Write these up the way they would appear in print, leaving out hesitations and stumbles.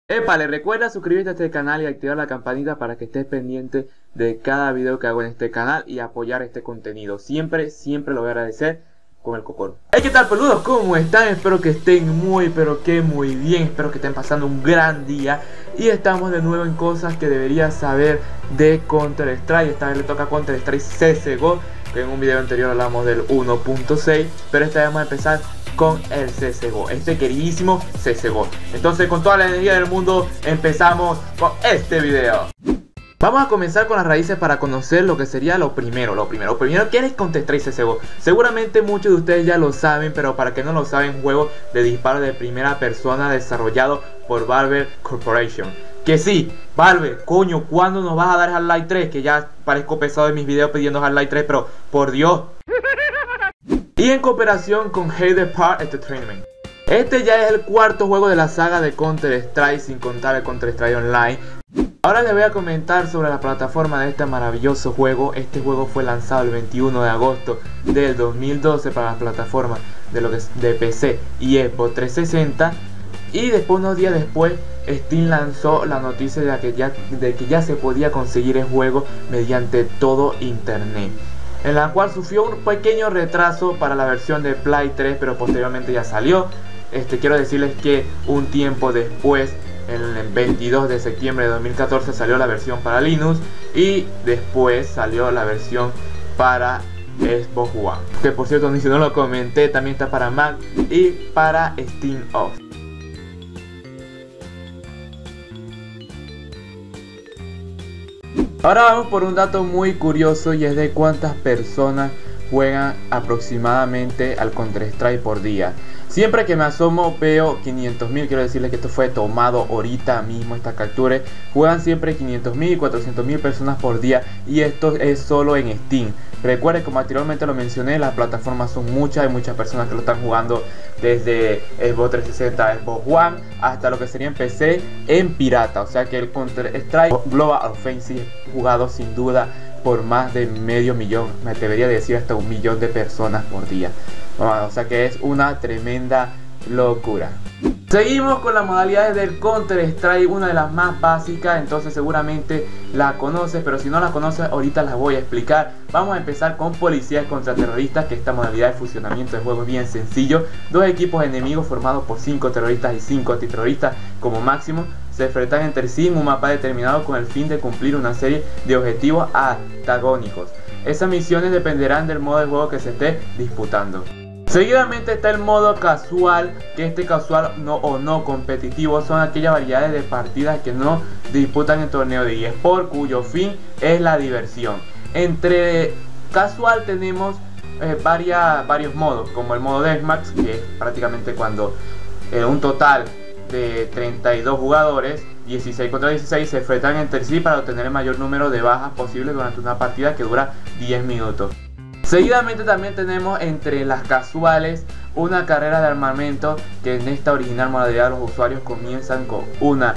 Épale, recuerda suscribirte a este canal y activar la campanita para que estés pendiente de cada video que hago en este canal y apoyar este contenido. Siempre lo voy a agradecer con el cocoro. Hey, ¿qué tal, peludos? ¿Cómo están? Espero que estén muy bien. Espero que estén pasando un gran día. Y estamos de nuevo en cosas que deberías saber de Counter Strike. Esta vez le toca Counter Strike CSGO, que en un video anterior hablamos del 1.6, pero esta vez vamos a empezar con el CSGO, este queridísimo CSGO. Entonces, con toda la energía del mundo, empezamos con este video. Vamos a comenzar con las raíces para conocer lo que sería lo primero, ¿qué es Counter Strike CSGO? Seguramente muchos de ustedes ya lo saben, pero para que no lo saben, un juego de disparo de primera persona desarrollado por Valve Corporation. Que sí, Valve, coño, ¿cuándo nos vas a dar Half-Life 3? Que ya parezco pesado en mis videos pidiendo Half-Life 3, pero por Dios. Y en cooperación con Heider Park Entertainment. Este ya es el cuarto juego de la saga de Counter Strike, sin contar el Counter Strike Online. Ahora les voy a comentar sobre la plataforma de este maravilloso juego. Este juego fue lanzado el 21 de agosto del 2012 para las plataformas de PC y Xbox 360. Y después, unos días después, Steam lanzó la noticia de que ya se podía conseguir el juego mediante todo internet, en la cual sufrió un pequeño retraso para la versión de Play 3, pero posteriormente ya salió. Quiero decirles que un tiempo después, el 22 de septiembre de 2014, salió la versión para Linux y después salió la versión para Xbox One, que por cierto, si no lo comenté, también está para Mac y para Steam Off. Ahora vamos por un dato muy curioso, y es de cuántas personas juegan aproximadamente al Counter Strike por día. Siempre que me asomo veo 500.000, quiero decirles que esto fue tomado ahorita mismo, esta captura. Juegan siempre 500.000 y 400.000 personas por día, y esto es solo en Steam. Recuerden, como anteriormente lo mencioné, las plataformas son muchas, hay muchas personas que lo están jugando desde Xbox 360, Xbox One, hasta lo que sería en PC en pirata. O sea que el Counter Strike Global Offensive es jugado sin duda por más de medio millón, me atrevería a decir hasta 1 millón de personas por día. O sea que es una tremenda locura. Seguimos con las modalidades del Counter Strike, una de las más básicas, entonces seguramente la conoces, pero si no la conoces, ahorita las voy a explicar. Vamos a empezar con policías contra terroristas, que esta modalidad de fusionamiento de juego es bien sencillo. Dos equipos enemigos formados por 5 terroristas y 5 antiterroristas como máximo se enfrentan entre sí en un mapa determinado con el fin de cumplir una serie de objetivos antagónicos. Esas misiones dependerán del modo de juego que se esté disputando. Seguidamente está el modo casual, que este casual no competitivo son aquellas variedades de partidas que no disputan en torneo de eSport, cuyo fin es la diversión. Entre casual tenemos varios modos, como el modo Deathmatch, que es prácticamente cuando un total de 32 jugadores, 16 contra 16, se enfrentan entre sí para obtener el mayor número de bajas posible durante una partida que dura 10 minutos. Seguidamente también tenemos entre las casuales una carrera de armamento, que en esta original modalidad los usuarios comienzan con una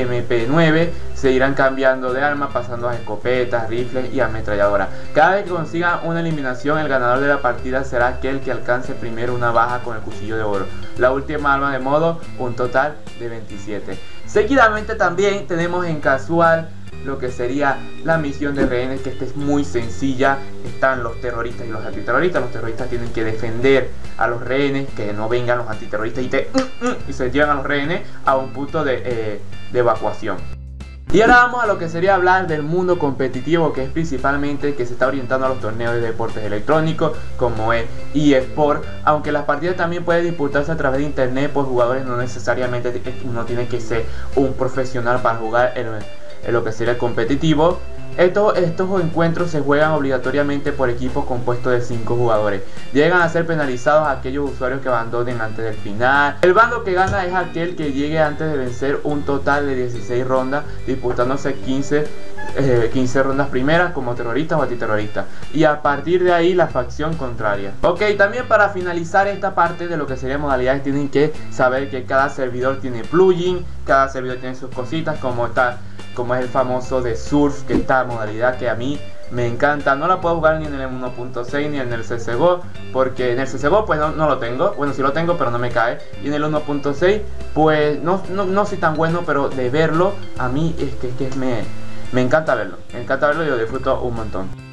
MP9, se irán cambiando de arma pasando a escopetas, rifles y ametralladoras. Cada vez que consigan una eliminación, el ganador de la partida será aquel que alcance primero una baja con el cuchillo de oro. La última arma de modo, un total de 27. Seguidamente también tenemos en casual lo que sería la misión de rehenes, que esta es muy sencilla. Están los terroristas y los antiterroristas. Los terroristas tienen que defender a los rehenes, que no vengan los antiterroristas y se llevan a los rehenes a un punto de evacuación. Y ahora vamos a lo que sería hablar del mundo competitivo, que es principalmente que se está orientando a los torneos de deportes electrónicos, como es eSport. Aunque las partidas también pueden disputarse a través de internet por jugadores, no necesariamente uno tiene que ser un profesional para jugar en lo que sería el competitivo. Estos encuentros se juegan obligatoriamente por equipos compuestos de 5 jugadores. Llegan a ser penalizados aquellos usuarios que abandonen antes del final. El bando que gana es aquel que llegue antes de vencer un total de 16 rondas, disputándose 15 rondas primeras como terroristas o antiterroristas, y a partir de ahí la facción contraria. Ok, también para finalizar esta parte de lo que sería modalidades, tienen que saber que cada servidor tiene plugin, cada servidor tiene sus cositas, como está como es el famoso de surf, que esta modalidad que a mí me encanta. No la puedo jugar ni en el 1.6 ni en el CSGO, porque en el CSGO pues no lo tengo. Bueno, sí lo tengo, pero no me cae. Y en el 1.6 pues no soy tan bueno, pero de verlo a mí es que me encanta verlo. Me encanta verlo y lo disfruto un montón.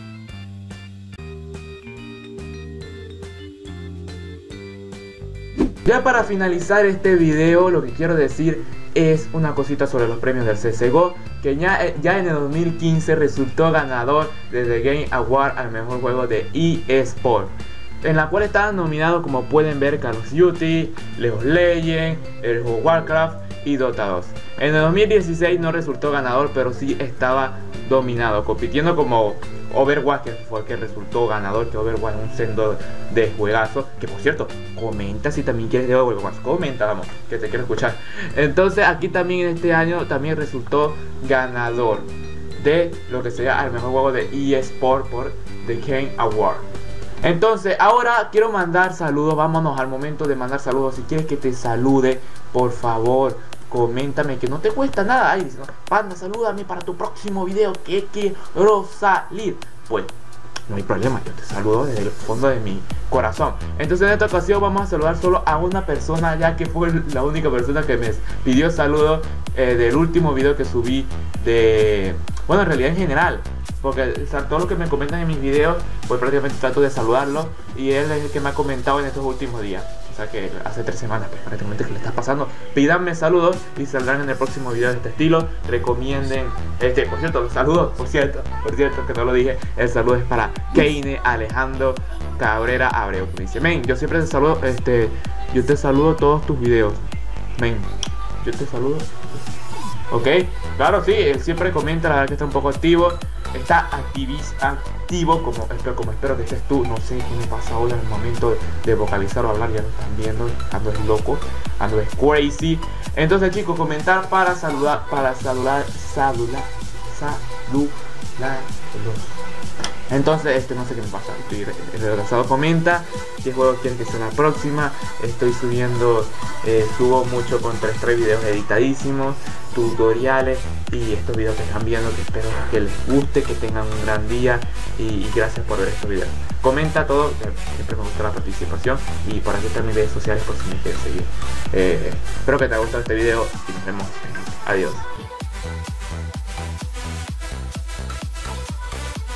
Ya para finalizar este video, lo que quiero decir es una cosita sobre los premios del CSGO, que ya en el 2015 resultó ganador de The Game Award al mejor juego de eSport, en la cual estaban nominados, como pueden ver, Call of Duty, League of Legends, el juego Warcraft y Dota 2. En el 2016 no resultó ganador, pero sí estaba dominado, compitiendo como Overwatch, que fue el que resultó ganador, que Overwatch es un sendo de juegazo. Que por cierto, comenta si también quieres de Overwatch, comenta, vamos, que te quiero escuchar. Entonces aquí también en este año también resultó ganador de lo que sería el mejor juego de eSport por The Game Award. Entonces ahora quiero mandar saludos, vámonos al momento de mandar saludos. Si quieres que te salude, por favor, coméntame, que no te cuesta nada. Ay, no, Panda, salúdame para tu próximo video, que quiero salir. Pues no hay problema, yo te saludo desde el fondo de mi corazón. Entonces en esta ocasión vamos a saludar solo a una persona, ya que fue la única persona que me pidió saludos del último video que subí de... Bueno, en realidad en general, porque todo lo que me comentan en mis videos, pues prácticamente trato de saludarlo. Y él es el que me ha comentado en estos últimos días. O sea que hace 3 semanas, pues prácticamente, que le está pasando. Pídanme saludos y saldrán en el próximo video de este estilo. Recomienden, por cierto, saludos, por cierto, que no lo dije. El saludo es para Keine Alejandro Cabrera Abreu, que me dice: men, yo siempre te saludo, yo te saludo todos tus videos. Men, yo te saludo. Ok, claro, sí, él siempre comenta, la verdad que está un poco activo. Está activo, como espero que estés tú. No sé qué me pasa ahora en el momento de vocalizar o hablar, ya lo están viendo. Ando es loco, ando es crazy. Entonces, chicos, comentar para saludar. Entonces, no sé qué me pasa, estoy retrasado. Comenta qué juego quieren que sea la próxima. Estoy subiendo, subo mucho Counter-Strike, videos editadísimos, tutoriales y estos videos que están viendo, que espero que les guste, que tengan un gran día y gracias por ver estos videos. Comenta todo, siempre me gusta la participación, y por aquí están mis redes sociales por si me quieres seguir. Espero que te haya gustado este video y nos vemos. Adiós.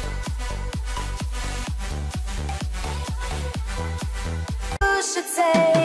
Should say